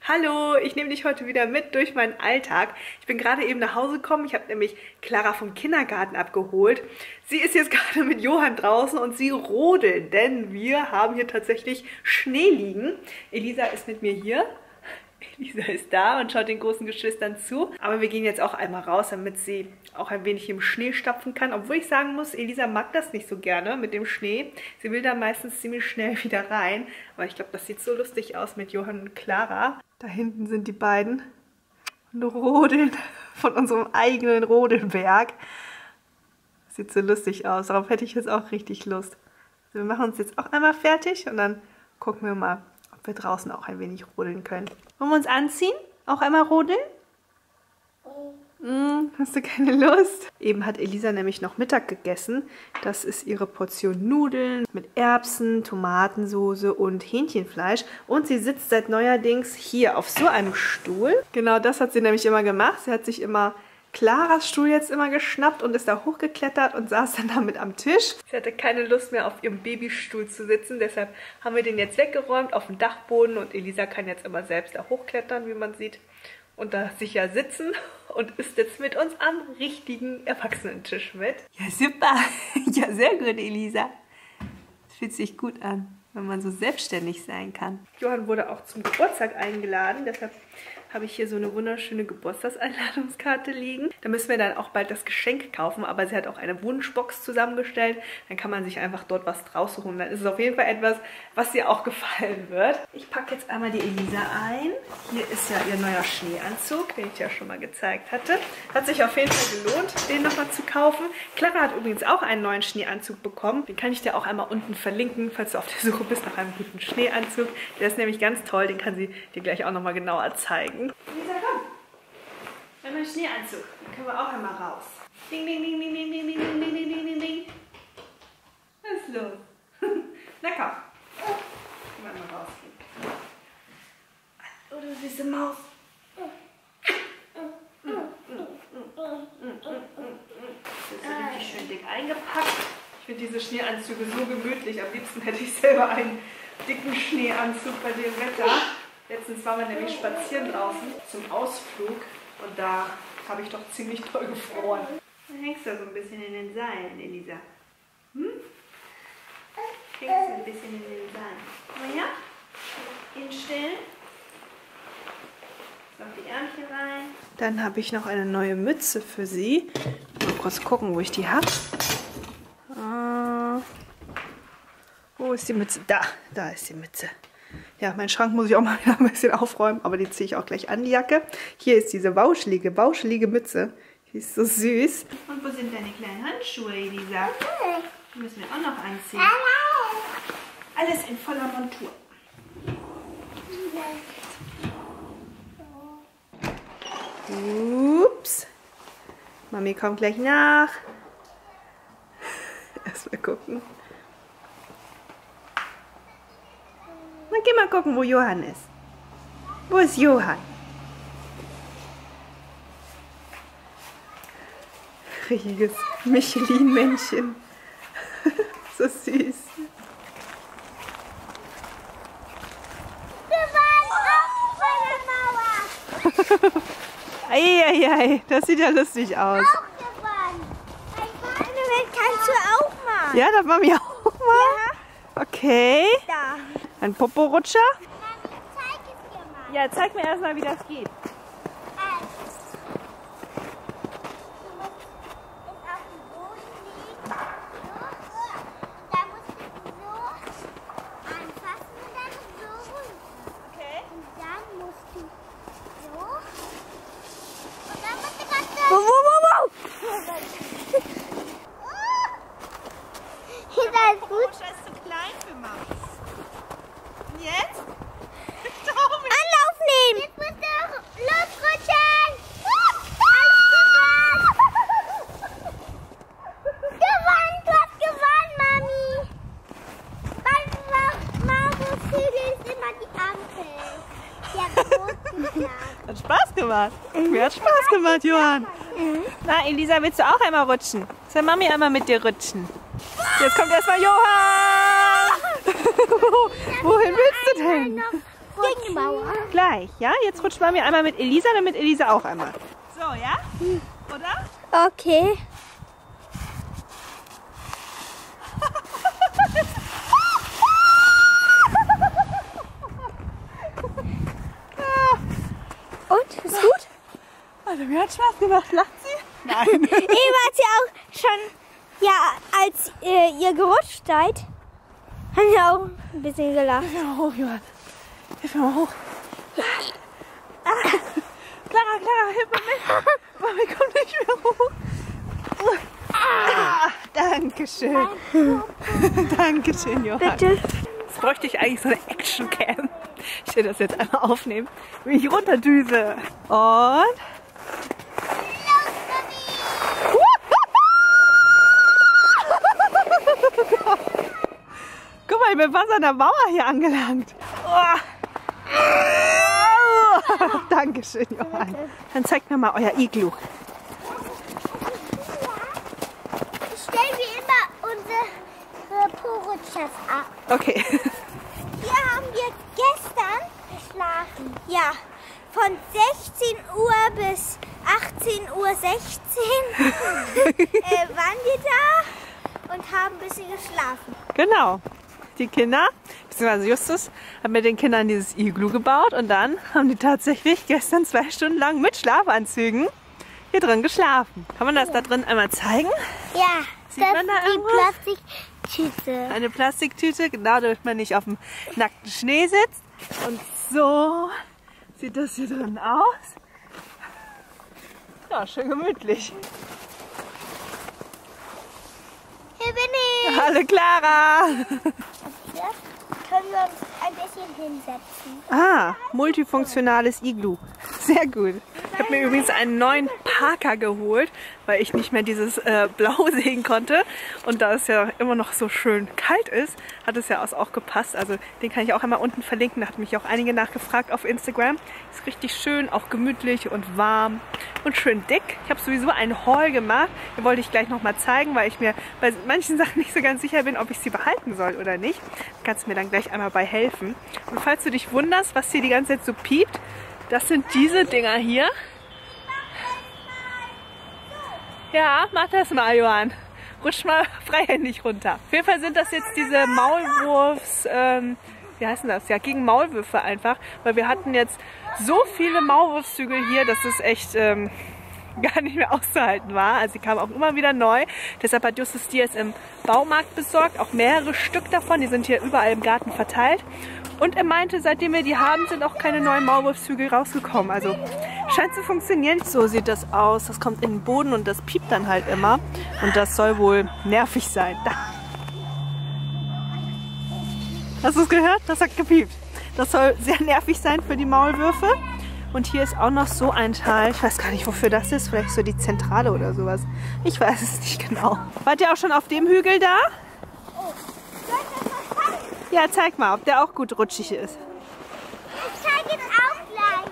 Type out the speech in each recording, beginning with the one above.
Hallo, ich nehme dich heute wieder mit durch meinen Alltag. Ich bin gerade eben nach Hause gekommen. Ich habe nämlich Clara vom Kindergarten abgeholt. Sie ist jetzt gerade mit Johann draußen und sie rodeln, denn wir haben hier tatsächlich Schnee liegen. Elisa ist mit mir hier. Elisa ist da und schaut den großen Geschwistern zu. Aber wir gehen jetzt auch einmal raus, damit sie auch ein wenig im Schnee stapfen kann. Obwohl ich sagen muss, Elisa mag das nicht so gerne mit dem Schnee. Sie will da meistens ziemlich schnell wieder rein. Aber ich glaube, das sieht so lustig aus mit Johann und Clara. Da hinten sind die beiden und rodeln von unserem eigenen Rodelberg. Sieht so lustig aus. Darauf hätte ich jetzt auch richtig Lust. Also wir machen uns jetzt auch einmal fertig und dann gucken wir mal, ob wir draußen auch ein wenig rodeln können. Wollen wir uns anziehen? Auch einmal rodeln? Hast du keine Lust? Eben hat Elisa nämlich noch Mittag gegessen. Das ist ihre Portion Nudeln mit Erbsen, Tomatensoße und Hähnchenfleisch. Und sie sitzt seit neuerdings hier auf so einem Stuhl. Genau das hat sie nämlich immer gemacht. Sie hat sich immer Claras Stuhl jetzt immer geschnappt und ist da hochgeklettert und saß dann damit am Tisch. Sie hatte keine Lust mehr auf ihrem Babystuhl zu sitzen, deshalb haben wir den jetzt weggeräumt auf dem Dachboden und Elisa kann jetzt immer selbst da hochklettern, wie man sieht, und da sicher sitzen und ist jetzt mit uns am richtigen Erwachsenentisch mit. Ja, super. Ja, sehr gut, Elisa. Das fühlt sich gut an, wenn man so selbstständig sein kann. Johann wurde auch zum Geburtstag eingeladen, deshalb habe ich hier so eine wunderschöne Geburtstagseinladungskarte liegen. Da müssen wir dann auch bald das Geschenk kaufen, aber sie hat auch eine Wunschbox zusammengestellt. Dann kann man sich einfach dort was draus suchen. Dann ist es auf jeden Fall etwas, was ihr auch gefallen wird. Ich packe jetzt einmal die Elisa ein. Hier ist ja ihr neuer Schneeanzug, den ich ja schon mal gezeigt hatte. Hat sich auf jeden Fall gelohnt, den nochmal zu kaufen. Clara hat übrigens auch einen neuen Schneeanzug bekommen. Den kann ich dir auch einmal unten verlinken, falls du auf der Suche bist nach einem guten Schneeanzug. Der ist nämlich ganz toll, den kann sie dir gleich auch nochmal genauer zeigen. Elisa, komm. Wir haben einen Schneeanzug. Den können wir auch einmal raus. Ding, ding, ding, ding, ding, ding, ding, ding, ding, ding, ding, ding. Was ist los? Na komm. Können wir mal rausgehen. Oh, du süße Maus. Das ist so richtig schön dick eingepackt. Ich finde diese Schneeanzüge so gemütlich. Am liebsten hätte ich selber einen dicken Schneeanzug bei dem Wetter. Letztens waren wir nämlich spazieren draußen zum Ausflug und da habe ich doch ziemlich toll gefroren. Da hängst du so ein bisschen in den Seilen, Elisa. Hm? Hängst du ein bisschen in den Seilen. Komm mal her. Hinstellen. Noch die Ärmchen rein. Dann habe ich noch eine neue Mütze für sie. Mal kurz gucken, wo ich die habe. Wo ist die Mütze? Da ist die Mütze. Ja, meinen Schrank muss ich auch mal wieder ein bisschen aufräumen, aber die ziehe ich auch gleich an, die Jacke. Hier ist diese bauschelige Mütze. Die ist so süß. Und wo sind deine kleinen Handschuhe, Elisa? Die müssen wir auch noch anziehen. Alles in voller Montur. Ups. Mami kommt gleich nach. Erstmal gucken. Na, geh mal gucken, wo Johann ist. Wo ist Johann? Richtiges Michelin-Männchen. So süß. Wir waren auch bei der Mauer. Eieiei, das sieht ja lustig aus. Auch gewonnen. Kannst du auch mal. Ja, das machen wir auch mal. Ja. Okay. Da. Ein Poporutscher? Zeig es dir mal. Ja, zeig mir erstmal, wie das geht. Du musst es auf dem Boden legen. So. Da musst du so anfassen und dann so runter. Okay. Und dann musst du so. Und dann musst du ganz so. Wow. Ist das gut? Poporutscher ist zu klein für Mami. Und jetzt? Anlauf nehmen! Jetzt musst du losrutschen! Gewonnen! Du hast gewonnen, Mami! Beim Maulwurfshügel ist immer die Ampel. Die hat rot gesagt. Hat Spaß gemacht. Mir hat Spaß gemacht, Johann. Na, Elisa, willst du auch einmal rutschen? Soll Mami einmal mit dir rutschen? Jetzt kommt erstmal Johann! Wohin willst du denn? gegen die Mauer. Gleich, ja? Jetzt rutscht Mami einmal mit Elisa, damit Elisa auch einmal. So, ja? Oder? Okay. Und? Ist gut? Also mir hat Spaß gemacht. Lacht sie? Nein. Eben hat sie auch schon, ja, als ihr gerutscht seid, haben wir auch ein bisschen gelacht. Hilf mir mal hoch, Johann. Hilf mir mal hoch. Clara, hilf mir mit. Mami kommt nicht mehr hoch. Dankeschön. Dankeschön, Johann. Bitte. Jetzt bräuchte ich eigentlich so eine Action-Cam. Ich will das jetzt einmal aufnehmen, wie ich runterdüse. Und... Guck mal, ich bin fast an der Mauer hier angelangt. Oh. Dankeschön, Johann. Dann zeigt mir mal euer Iglu. Ich stelle wie immer unsere Porotchef ab. Okay. Hier haben wir gestern geschlafen. Ja, von 16 Uhr bis 18:16 Uhr waren wir da und haben ein bisschen geschlafen. Genau. Die Kinder, beziehungsweise Justus, hat mit den Kindern dieses Iglu gebaut und dann haben die tatsächlich gestern 2 Stunden lang mit Schlafanzügen hier drin geschlafen. Kann man das da drin einmal zeigen? Ja, Sieht das man da ist die irgendwas? Plastiktüte. Eine Plastiktüte, genau, damit man nicht auf dem nackten Schnee sitzt. Und so sieht das hier drin aus. Ja, schön gemütlich. Hier bin ich. Hallo Clara! Hier können wir uns ein bisschen hinsetzen. Ah, multifunktionales Iglu. Sehr gut. Ich habe mir übrigens einen neuen Parker geholt, weil ich nicht mehr dieses Blau sehen konnte. Und da es ja immer noch so schön kalt ist, hat es ja auch gepasst. Also den kann ich auch einmal unten verlinken. Da hat mich auch einige nachgefragt auf Instagram. Ist richtig schön, auch gemütlich und warm und schön dick. Ich habe sowieso einen Haul gemacht. Den wollte ich gleich nochmal zeigen, weil ich mir bei manchen Sachen nicht so ganz sicher bin, ob ich sie behalten soll oder nicht. Kannst du mir dann gleich einmal bei helfen. Und falls du dich wunderst, was hier die ganze Zeit so piept, das sind diese Dinger hier. Ja, mach das mal, Johann. Rutsch mal freihändig runter. Auf jeden Fall sind das jetzt diese Maulwurfs, wie heißen das? Ja, gegen Maulwürfe einfach. Weil wir hatten jetzt so viele Maulwurfshügel hier, dass es echt gar nicht mehr auszuhalten war. Also die kamen auch immer wieder neu. Deshalb hat Justus die jetzt im Baumarkt besorgt. Auch mehrere Stück davon. Die sind hier überall im Garten verteilt. Und er meinte, seitdem wir die haben, sind auch keine neuen Maulwurfshügel rausgekommen. Also scheint zu funktionieren. So sieht das aus. Das kommt in den Boden und das piept dann halt immer. Und das soll wohl nervig sein. Da. Hast du es gehört? Das hat gepiept. Das soll sehr nervig sein für die Maulwürfe. Und hier ist auch noch so ein Teil. Ich weiß gar nicht, wofür das ist. Vielleicht so die Zentrale oder sowas. Ich weiß es nicht genau. Wart ihr auch schon auf dem Hügel da? Ja, zeig mal, ob der auch gut rutschig ist. Ich zeige es auch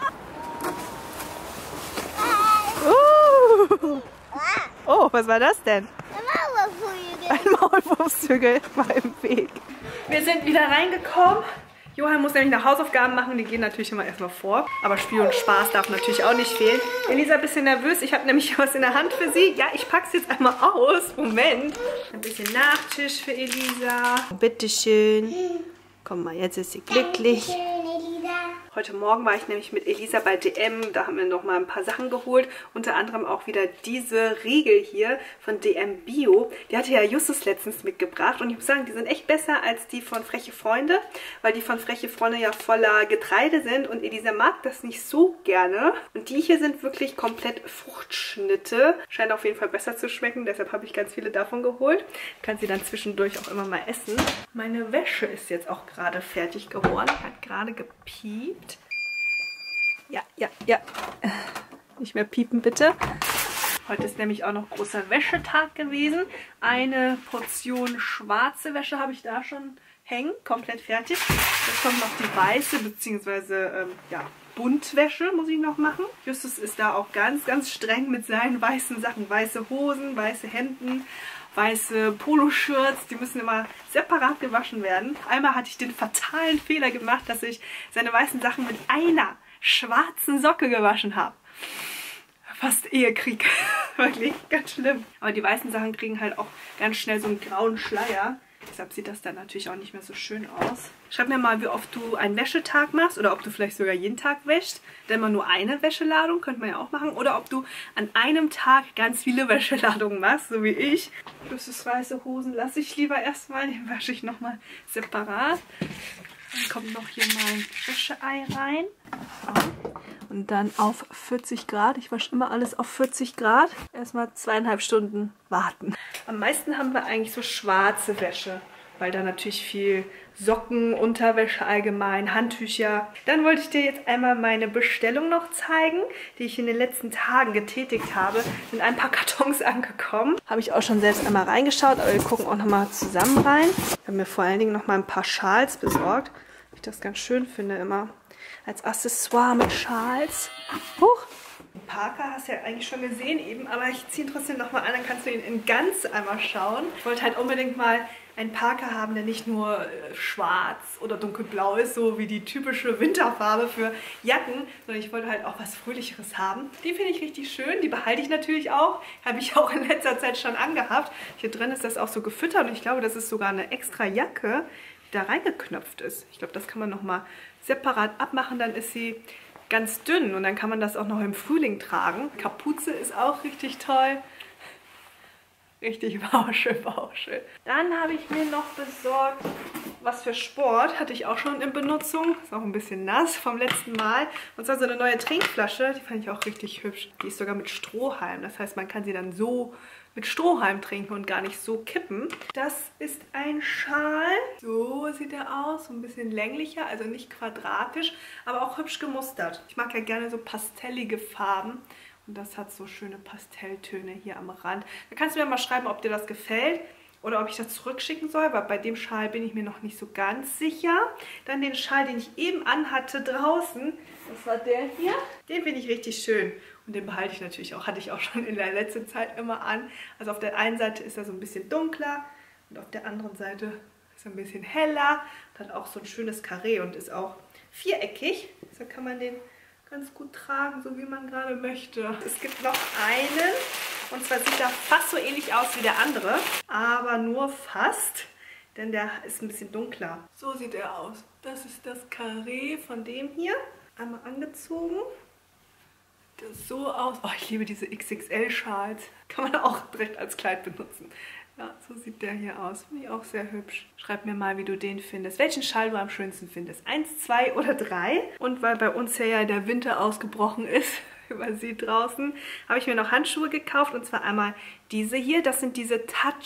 gleich. Oh, was war das denn? Mauervögel. Ein Maulwurfshügel war im Weg. Wir sind wieder reingekommen. Johann muss nämlich noch Hausaufgaben machen, die gehen natürlich immer erstmal vor. Aber Spiel und Spaß darf natürlich auch nicht fehlen. Elisa ist ein bisschen nervös, ich habe nämlich was in der Hand für sie. Ja, ich packe es jetzt einmal aus. Moment. Ein bisschen Nachtisch für Elisa. Bitteschön. Komm mal, jetzt ist sie glücklich. Heute Morgen war ich nämlich mit Elisa bei DM, da haben wir noch mal ein paar Sachen geholt. Unter anderem auch wieder diese Riegel hier von DM Bio. Die hatte ja Justus letztens mitgebracht und ich muss sagen, die sind echt besser als die von Freche Freunde, weil die von Freche Freunde ja voller Getreide sind und Elisa mag das nicht so gerne. Und die hier sind wirklich komplett Fruchtschnitte. Scheint auf jeden Fall besser zu schmecken, deshalb habe ich ganz viele davon geholt. Kann sie dann zwischendurch auch immer mal essen. Meine Wäsche ist jetzt auch gerade fertig geworden, hat gerade gepiept. Ja. Nicht mehr piepen, bitte. Heute ist nämlich auch noch großer Wäschetag gewesen. Eine Portion schwarze Wäsche habe ich da schon hängen, komplett fertig. Jetzt kommt noch die weiße, beziehungsweise Buntwäsche muss ich noch machen. Justus ist da auch ganz, ganz streng mit seinen weißen Sachen. Weiße Hosen, weiße Hemden, weiße Poloshirts, die müssen immer separat gewaschen werden. Einmal hatte ich den fatalen Fehler gemacht, dass ich seine weißen Sachen mit einer schwarzen Socke gewaschen habe. Fast Ehekrieg. Wirklich ganz schlimm. Aber die weißen Sachen kriegen halt auch ganz schnell so einen grauen Schleier. Deshalb sieht das dann natürlich auch nicht mehr so schön aus. Schreib mir mal, wie oft du einen Wäschetag machst oder ob du vielleicht sogar jeden Tag wäschst. Denn mal nur eine Wäscheladung könnte man ja auch machen. Oder ob du an einem Tag ganz viele Wäscheladungen machst, so wie ich. Das ist weiße Hosen lasse ich lieber erstmal. Den wasche ich nochmal separat. Dann kommt noch hier mein Wäscheei rein. Und dann auf 40 Grad. Ich wasche immer alles auf 40 Grad. Erstmal 2,5 Stunden warten. Am meisten haben wir eigentlich so schwarze Wäsche, weil da natürlich viel Socken, Unterwäsche allgemein, Handtücher. Dann wollte ich dir jetzt einmal meine Bestellung noch zeigen, die ich in den letzten Tagen getätigt habe. Sind ein paar Kartons angekommen. Habe ich auch schon selbst einmal reingeschaut, aber wir gucken auch nochmal zusammen rein. Ich habe mir vor allen Dingen nochmal ein paar Schals besorgt. Ich das ganz schön finde immer. Als Accessoire mit Schals. Huch! Den Parker hast du ja eigentlich schon gesehen eben, aber ich ziehe ihn trotzdem nochmal an, dann kannst du ihn in ganz einmal schauen. Ich wollte halt unbedingt mal einen Parker haben, der nicht nur schwarz oder dunkelblau ist, so wie die typische Winterfarbe für Jacken, sondern ich wollte halt auch was Fröhlicheres haben. Die finde ich richtig schön, die behalte ich natürlich auch. Habe ich auch in letzter Zeit schon angehabt. Hier drin ist das auch so gefüttert und ich glaube, das ist sogar eine extra Jacke, die da reingeknöpft ist. Ich glaube, das kann man nochmal separat abmachen, dann ist sie ganz dünn und dann kann man das auch noch im Frühling tragen. Kapuze ist auch richtig toll. Richtig schön. Dann habe ich mir noch besorgt, was für Sport, hatte ich auch schon in Benutzung. Ist auch ein bisschen nass vom letzten Mal. Und zwar so eine neue Trinkflasche, die fand ich auch richtig hübsch. Die ist sogar mit Strohhalm, das heißt, man kann sie dann so mit Strohhalm trinken und gar nicht so kippen. Das ist ein Schal. So sieht er aus, so ein bisschen länglicher, also nicht quadratisch, aber auch hübsch gemustert. Ich mag ja gerne so pastellige Farben. Und das hat so schöne Pastelltöne hier am Rand. Da kannst du mir mal schreiben, ob dir das gefällt oder ob ich das zurückschicken soll, weil bei dem Schal bin ich mir noch nicht so ganz sicher. Dann den Schal, den ich eben anhatte draußen, das war der hier. Den finde ich richtig schön und den behalte ich natürlich auch. Hatte ich auch schon in der letzten Zeit immer an. Also auf der einen Seite ist er so ein bisschen dunkler und auf der anderen Seite ist er ein bisschen heller. Hat auch so ein schönes Karree und ist auch viereckig. So kann man den ganz gut tragen, so wie man gerade möchte. Es gibt noch einen, und zwar sieht er fast so ähnlich aus wie der andere, aber nur fast, denn der ist ein bisschen dunkler. So sieht er aus. Das ist das Karree von dem hier. Einmal angezogen. Das so aus. Oh, ich liebe diese XXL-Schals. Kann man auch direkt als Kleid benutzen. Ja, so sieht der hier aus. Finde ich auch sehr hübsch. Schreib mir mal, wie du den findest. Welchen Schal du am schönsten findest. 1, 2 oder 3. Und weil bei uns ja der Winter ausgebrochen ist, man sieht draußen, habe ich mir noch Handschuhe gekauft. Und zwar einmal diese hier. Das sind diese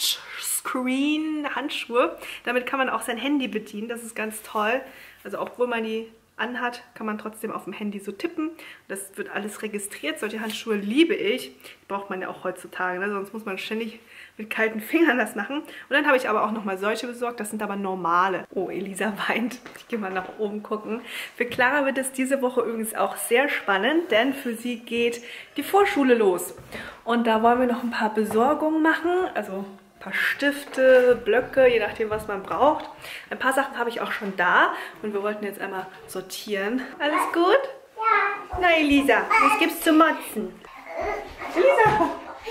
Touchscreen-Handschuhe. Damit kann man auch sein Handy bedienen. Das ist ganz toll. Also obwohl man die anhat, kann man trotzdem auf dem Handy so tippen. Das wird alles registriert. Solche Handschuhe liebe ich. Die braucht man ja auch heutzutage, ne? Sonst muss man ständig mit kalten Fingern das machen. Und dann habe ich aber auch nochmal solche besorgt. Das sind aber normale. Oh, Elisa weint. Ich gehe mal nach oben gucken. Für Clara wird es diese Woche übrigens auch sehr spannend, denn für sie geht die Vorschule los. Und da wollen wir noch ein paar Besorgungen machen. Also ein paar Stifte, Blöcke, je nachdem, was man braucht. Ein paar Sachen habe ich auch schon da. Und wir wollten jetzt einmal sortieren. Alles gut? Ja. Na, Elisa, was gibt's zu motzen? Elisa!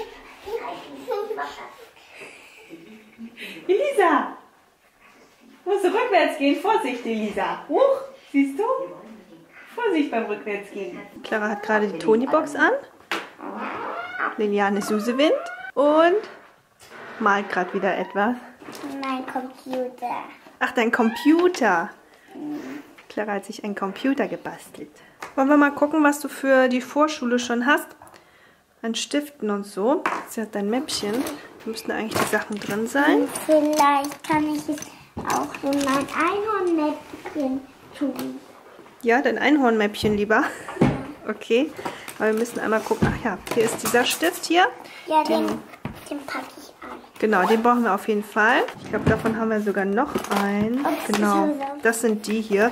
Elisa! Musst du rückwärts gehen? Vorsicht, Elisa! Huch! Siehst du? Vorsicht beim Rückwärtsgehen. Clara hat gerade die Tonybox an. Liliane Susewind. Und malt gerade wieder etwas. Mein Computer. Ach, dein Computer. Clara hat sich einen Computer gebastelt. Wollen wir mal gucken, was du für die Vorschule schon hast? An Stiften und so. Sie hat dein Mäppchen. Da müssten eigentlich die Sachen drin sein. Und vielleicht kann ich es auch in mein Einhornmäppchen tun. Ja, dein Einhornmäppchen lieber. Okay, aber wir müssen einmal gucken. Ach ja, hier ist dieser Stift hier. Ja, den packe ich an. Genau, den brauchen wir auf jeden Fall. Ich glaube, davon haben wir sogar noch einen. Genau, das sind die hier.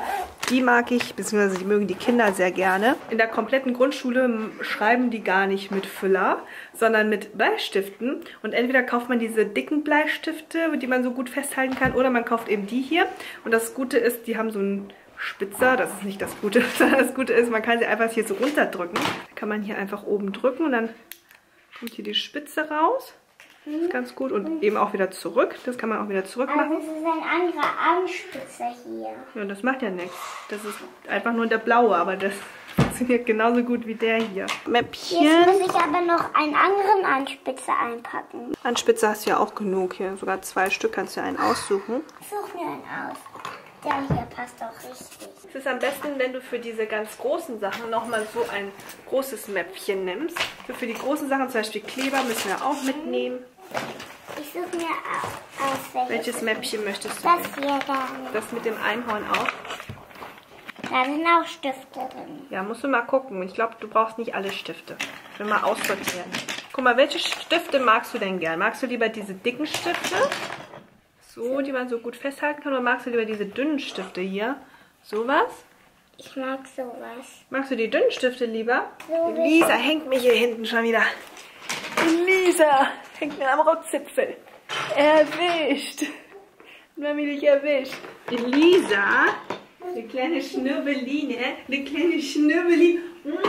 Die mag ich, beziehungsweise die mögen die Kinder sehr gerne. In der kompletten Grundschule schreiben die gar nicht mit Füller, sondern mit Bleistiften. Und entweder kauft man diese dicken Bleistifte, die man so gut festhalten kann, oder man kauft eben die hier. Und das Gute ist, die haben so einen Spitzer. Das ist nicht das Gute, sondern das Gute ist, man kann sie einfach hier so runterdrücken. Da kann man hier einfach oben drücken und dann kommt hier die Spitze raus. Das ist ganz gut. Und eben auch wieder zurück. Das kann man auch wieder zurück machen. Aber das ist ein anderer Anspitzer hier. Ja, das macht ja nichts. Das ist einfach nur der blaue, aber das funktioniert genauso gut wie der hier. Mäppchen. Jetzt muss ich aber noch einen anderen Anspitzer einpacken. Anspitzer hast du ja auch genug hier. Sogar 2 Stück kannst du einen aussuchen. Such mir einen aus. Der hier passt auch richtig. Es ist am besten, wenn du für diese ganz großen Sachen nochmal so ein großes Mäppchen nimmst. Für die großen Sachen, zum Beispiel Kleber, müssen wir auch mitnehmen. Ich suche mir aus, Welches Mäppchen möchtest du? Das hier gerne. Das mit dem Einhorn auch? Da sind auch Stifte drin. Ja, musst du mal gucken. Ich glaube, du brauchst nicht alle Stifte. Ich will mal aussortieren. Guck mal, welche Stifte magst du denn gern? Magst du lieber diese dicken Stifte? So, die man so gut festhalten kann. Oder magst du lieber diese dünnen Stifte hier? Sowas? Ich mag sowas. Magst du die dünnen Stifte lieber? So Lisa hängt mir hier hinten schon wieder. Lisa hängt mir am Rockzipfel. Erwischt. Mami dich erwischt. Lisa, eine kleine Schnürbeline. Eine kleine Schnürbeline.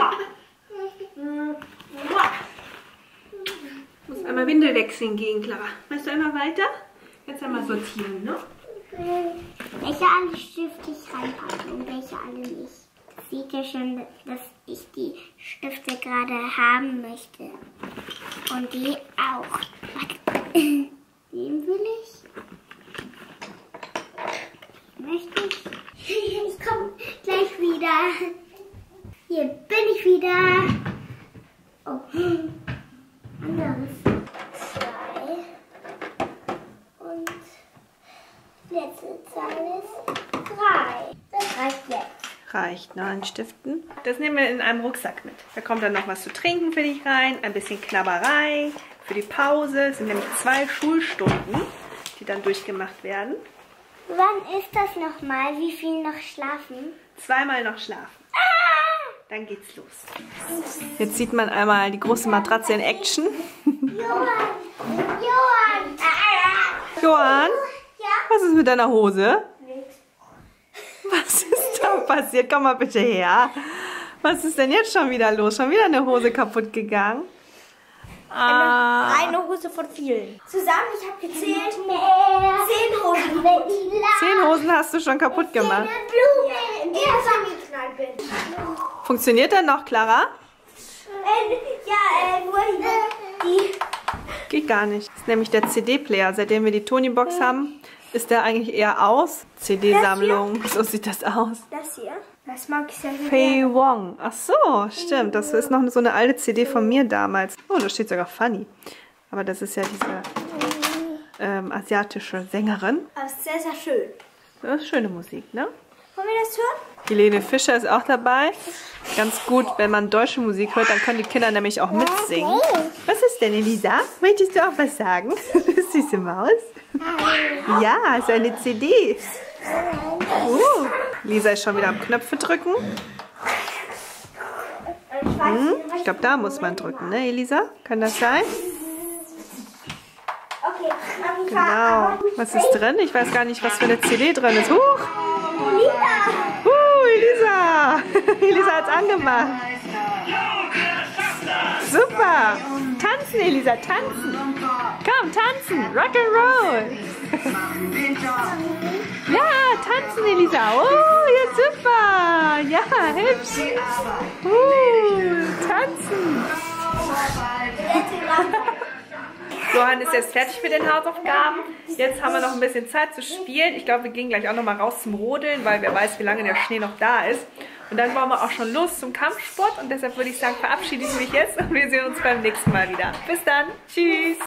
Muss einmal Windel wechseln gehen, Clara. Machst du einmal weiter? Jetzt einmal sortieren, ne? Welche alle Stifte ich reinpacke und welche alle nicht. Sieht ja schon, dass ich die Stifte gerade haben möchte. Und die auch. Den will ich. Möchte ich. Ich komme gleich wieder. Hier bin ich wieder. Oh. Anderes. 2. Und letzte Zahl ist 3. Das reicht jetzt. Reicht, ne, an Stiften. Das nehmen wir in einem Rucksack mit. Da kommt dann noch was zu trinken für dich rein, ein bisschen Knabberei für die Pause. Es sind nämlich 2 Schulstunden, die dann durchgemacht werden. Wann ist das nochmal? Wie viel noch schlafen? 2-mal noch schlafen. Dann geht's los. Jetzt sieht man einmal die große Matratze in Action. Johann! Johann, Ja? was ist mit deiner Hose? Nix. Was ist da passiert? Komm mal bitte her. Was ist denn jetzt schon wieder los? Schon wieder eine Hose kaputt gegangen? Eine Hose von vielen. Zusammen, ich habe gezählt, 10 Hosen. 10 Hosen hast du schon kaputt gemacht. In die ich angeknallt bin. Funktioniert der noch, Clara? Nur die. Geht gar nicht. Das ist nämlich der CD-Player. Seitdem wir die Tony-Box haben, ist der eigentlich eher aus. CD-Sammlung, so sieht das aus. Das hier. Das mag ich sehr gerne. Fei Wong. Ach so, stimmt. Das ist noch so eine alte CD von mir damals. Oh, da steht sogar Funny. Aber das ist ja diese asiatische Sängerin. Aber es ist sehr, sehr schön. Das ist schöne Musik, ne? Wollen wir das hören? Helene Fischer ist auch dabei. Ganz gut, wenn man deutsche Musik hört, dann können die Kinder nämlich auch mitsingen. Was ist denn, Elisa? Möchtest du auch was sagen? Süße Maus. Ja, ist eine CD. Lisa ist schon wieder am Knöpfe drücken. Ich glaube, da muss man drücken, ne, Elisa? Kann das sein? Okay, Genau. Was ist drin? Ich weiß gar nicht, was für eine CD drin ist. Huch! Elisa! Elisa hat's angemacht. Super! Tanzen, Elisa, tanzen! Komm, tanzen! Rock'n'Roll! Ja, tanzen, Elisa! Oh, ja, super! Ja, hübsch! Tanzen! Johann ist jetzt fertig mit den Hausaufgaben. Jetzt haben wir noch ein bisschen Zeit zu spielen. Ich glaube, wir gehen gleich auch noch mal raus zum Rodeln, weil wer weiß, wie lange der Schnee noch da ist. Und dann wollen wir auch schon los zum Kampfsport. Und deshalb würde ich sagen, verabschiede ich mich jetzt und wir sehen uns beim nächsten Mal wieder. Bis dann. Tschüss.